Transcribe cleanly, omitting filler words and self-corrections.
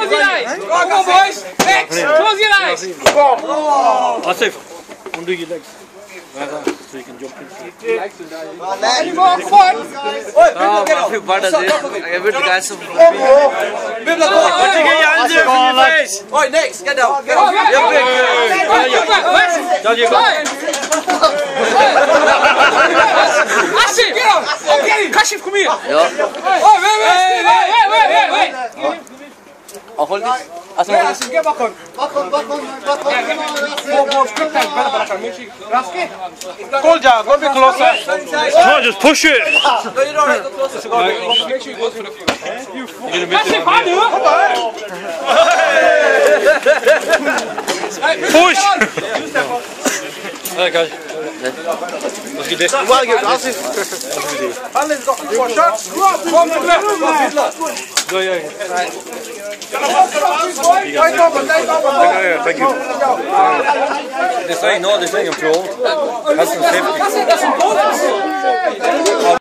Close your eyes. Come on, boys. Next. Close your eyes. Asif, undo your legs. Gaza, so you can jump in. Anymore, come on. Asif, what is it? I will guys some. Oi, next, get down. Get down. Asif, get up. Get him. Kashif, come here. Oh, Wait. I'll hold this. Asif, get back on. Back on. Go, quick time. Kolja, go a bit closer. Come on, just push it. No, you're not right. Go closer. Make sure you go for the field. You're gonna miss it. Push. Alright, guys. Let's get this. Well, give it Asif. Alan's got 4 shots. Go, yeah. Thank you. This ain't, I'm too old. That's some safety.